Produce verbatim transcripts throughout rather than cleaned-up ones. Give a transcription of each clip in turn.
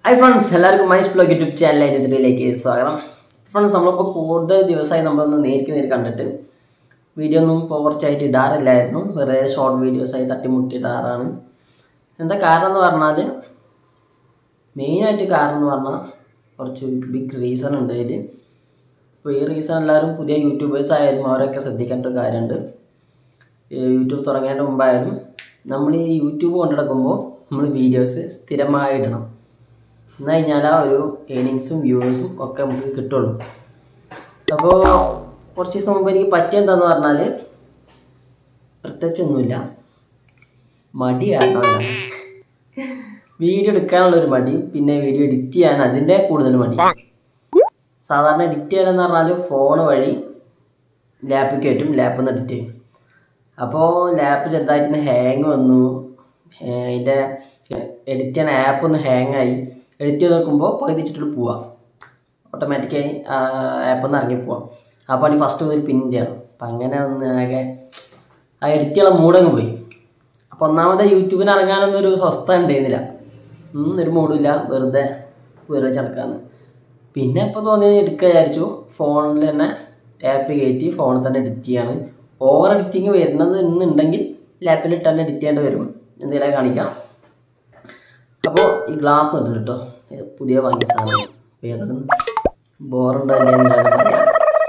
Hi friends, എല്ലാവർക്കും maneeshblog YouTube ചാനലിലെ ഇതിലേക്ക് സ്വാഗതം. ഫ്രണ്ട്സ് നമ്മളിപ്പോൾ കൂടുതൽ ദിവസമായി നമ്മളൊന്ന് നേരിട്ട് നേരി കണ്ടിട്ട് വീഡിയോ ഒന്നും പവർച്ചായിട്ട് ഇടാറില്ലായിരുന്നു. വെറുതെ ഷോർട്ട് വീഡിയോസായി തട്ടിമുട്ടി ഇടാറാണ്. എന്താ കാരണം എന്ന് പറഞ്ഞാൽ മെയിനായിട്ട് കാരണം എന്ന് പറഞ്ഞാൽ കുറച്ച് ബിഗ് റീസൺ ഉണ്ട് ഇതിൽ. അപ്പോൾ ഈ റീസൺ എല്ലാവരും പുതിയ യൂട്യൂബേഴ്സ് ആയാലും അവരൊക്കെ ശ്രദ്ധിക്കേണ്ട ഒരു കാര്യമുണ്ട്. യൂട്യൂബ് തുടങ്ങേണ്ട മുമ്പായാലും നമ്മൾ ഈ യൂട്യൂബ് കൊണ്ടുനടക്കുമ്പോൾ നമ്മൾ വീഡിയോസ് സ്ഥിരമായി ഇടണം. എന്നാൽ കഴിഞ്ഞാൽ ആ ഒരു ഏണിങ്സും വ്യൂവേഴ്സും ഒക്കെ നമുക്ക് കിട്ടുള്ളൂ. അപ്പോൾ കുറച്ച് ദിവസം മുമ്പ് എനിക്ക് പറ്റിയെന്താന്ന് പറഞ്ഞാൽ പ്രത്യേകിച്ചൊന്നുമില്ല, മടി കാരണമല്ല. വീഡിയോ എടുക്കാനുള്ളൊരു മടി, പിന്നെ വീഡിയോ എഡിറ്റ് ചെയ്യാൻ അതിൻ്റെ കൂടുതൽ മടി. സാധാരണ എഡിറ്റ് ചെയ്യാനെന്ന് പറഞ്ഞാൽ ഫോൺ വഴി ലാപ്പിൽ കയറ്റും, ലാപ്പിൽ നിന്ന് എഡിറ്റ് ചെയ്യും. അപ്പോൾ ലാപ്പ് ചെറുതായിട്ട് ഹാങ് വന്നു, അതിൻ്റെ എഡിറ്റ് ചെയ്യാൻ ആപ്പ് ഒന്ന് ഹാങ് ആയി. എഡിറ്റ് ചെയ്ത് നോക്കുമ്പോൾ പകുതിച്ചിട്ട് പോവാം, ഓട്ടോമാറ്റിക്കായി ആപ്പിൽ നിന്ന് ഇറങ്ങി പോവാം. ആ പണി ഫസ്റ്റ് മുതൽ പിൻ ചെയ്യണം. അപ്പം അങ്ങനെ ഒന്ന് ആകെ ആ എഡിറ്റ് ചെയ്യാൻ മൂടങ്ങ് പോയി. അപ്പോൾ ഒന്നാമത് യൂട്യൂബിന് ഇറങ്ങാനൊന്നും ഒരു സ്വസ്ഥ ഉണ്ടായിരുന്നില്ല, ഒരു മൂടില്ല, വെറുതെ വെറുതെ ചടക്കാന്ന്. പിന്നെ ഇപ്പോൾ തോന്നിയത് എടുക്കുക വിചാരിച്ചു, ഫോണിൽ തന്നെ ആപ്പ് കയറ്റി ഫോണിൽ തന്നെ എഡിറ്റ് ചെയ്യാണ്. ഓവർ എഡിറ്റിങ് വരുന്നത് എന്നുണ്ടെങ്കിൽ ലാപ്പിലിട്ട് തന്നെ എഡിറ്റ് ചെയ്യേണ്ടി വരും, എന്തെങ്കിലും കാണിക്കാം. അപ്പോൾ ഈ ഗ്ലാസ് നട്ടില്ല കേട്ടോ, പുതിയ വാങ്ങിയ സാധനം, ഏതൊക്കെ ബോറുണ്ടല്ലേ പറയാം.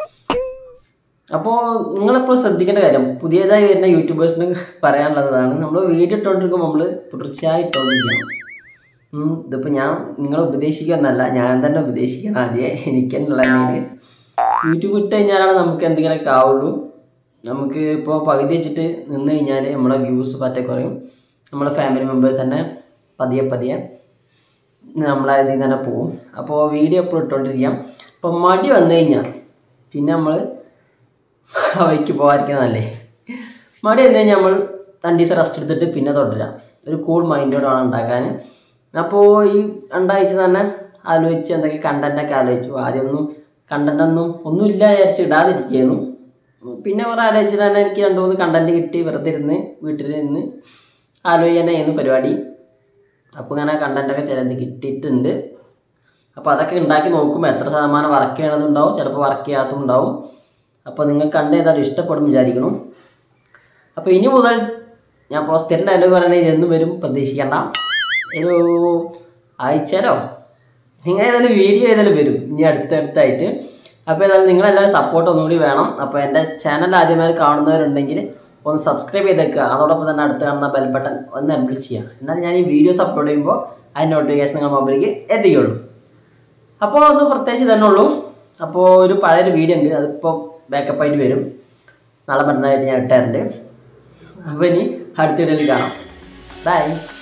അപ്പോൾ നിങ്ങളെപ്പോഴും ശ്രദ്ധിക്കേണ്ട കാര്യം, പുതിയതായി വരുന്ന യൂട്യൂബേഴ്സിന് പറയാനുള്ളതാണ്, നമ്മൾ വീഡിയോ ഇട്ടുകൊണ്ടിരിക്കുമ്പോൾ നമ്മൾ തുടർച്ചയായി ഇട്ടുകൊണ്ടിരിക്കണം. ഇതിപ്പോൾ ഞാൻ നിങ്ങളെ ഉപദേശിക്കുന്നല്ല, ഞാൻ തന്നെ ഉപദേശിക്കണം ആദ്യമേ. എനിക്ക് എന്നുള്ള യൂട്യൂബ് ഇട്ട് കഴിഞ്ഞാലാണ് നമുക്ക് എന്തെങ്കിലുമൊക്കെ ആവുള്ളൂ. നമുക്ക് ഇപ്പോൾ പകുതി വെച്ചിട്ട് നിന്ന് കഴിഞ്ഞാൽ നമ്മളെ വ്യൂസ് പറ്റേ കുറയും. നമ്മളെ ഫാമിലി മെമ്പേഴ്സ് തന്നെ പതിയെ പതിയെ നമ്മളെ ഇതിൽ തന്നെ പോവും. അപ്പോൾ വീഡിയോ എപ്പോഴും ഇട്ടുകൊണ്ടിരിക്കാം. അപ്പോൾ മടി വന്നു കഴിഞ്ഞാൽ പിന്നെ നമ്മൾ അവയ്ക്ക് പോകാതിരിക്കുന്നതല്ലേ. മടി വന്നു കഴിഞ്ഞാൽ നമ്മൾ രണ്ട് ദിവസം റെസ്റ്റ് എടുത്തിട്ട് പിന്നെ തുടരാം. ഒരു കൂൾ മൈൻഡോടെ വേണം ഉണ്ടാക്കാൻ. അപ്പോൾ ഈ രണ്ടാഴ്ച തന്നെ ആലോചിച്ച് എന്തൊക്കെ കണ്ടൻറ്റൊക്കെ ആലോചിച്ചു. ആദ്യമൊന്നും കണ്ടൻറ്റൊന്നും ഒന്നുമില്ല വിചാരിച്ച് ഇടാതിരിക്കുന്നു. പിന്നെ കുറേ ആലോചിച്ചിട്ട് തന്നെ എനിക്ക് രണ്ട് മൂന്ന് കണ്ടൻറ്റ് കിട്ടി. വെറുതെ ഇരുന്ന് വീട്ടിൽ നിന്ന് ആലോചിക്കാനായിരുന്നു പരിപാടി. അപ്പോൾ ഇങ്ങനെ കണ്ടൻറ്റൊക്കെ ചിലത് കിട്ടിയിട്ടുണ്ട്. അപ്പോൾ അതൊക്കെ ഉണ്ടാക്കി നോക്കുമ്പോൾ എത്ര ശതമാനം വർക്ക് ചെയ്യണതുണ്ടാവും, ചിലപ്പോൾ വർക്ക് ചെയ്യാത്തതുണ്ടാവും. അപ്പോൾ നിങ്ങൾ കണ്ട് ഏതായാലും ഇഷ്ടപ്പെടും വിചാരിക്കണം. അപ്പോൾ ഇനി മുതൽ ഞാൻ ഇപ്പോൾ സ്ഥിരം ഡയലോഗ് പറയണത് എന്നും വരും, പ്രതീക്ഷിക്കേണ്ട. ഒരു ആഴ്ചയിലോ നിങ്ങൾ ഏതായാലും വീഡിയോ ഏതായാലും വരും ഇനി അടുത്തടുത്തായിട്ട്. അപ്പോൾ ഏതായാലും നിങ്ങളെല്ലാവരും സപ്പോർട്ട് ഒന്നുകൂടി വേണം. അപ്പോൾ എൻ്റെ ചാനൽ ആദ്യമായി കാണുന്നവരുണ്ടെങ്കിൽ ഒന്ന് സബ്സ്ക്രൈബ് ചെയ്തേക്കുക. അതോടൊപ്പം തന്നെ അടുത്ത് കാണുന്ന ബെൽ ബട്ടൺ ഒന്ന് എനേബിൾ ചെയ്യുക. എന്നാൽ ഞാൻ ഈ വീഡിയോസ് അപ്ലോഡ് ചെയ്യുമ്പോൾ അതിൻ്റെ നോട്ടിഫിക്കേഷൻ നിങ്ങൾ മൊബൈലിലേക്ക് എത്തിക്കുള്ളൂ. അപ്പോൾ ഒന്ന് പ്രത്യേകിച്ച് തന്നെ ഉള്ളൂ. അപ്പോൾ ഒരു പഴയൊരു വീഡിയോ ഉണ്ട്, അതിപ്പോൾ ബാക്കപ്പായിട്ട് വരും. നാളെ മറ്റന്നാളായിട്ട് ഞാൻ ഇട്ടാറുണ്ട്. അപ്പോൾ ഇനി അടുത്ത വീഡിയോയിൽ കാണാം. ബൈ.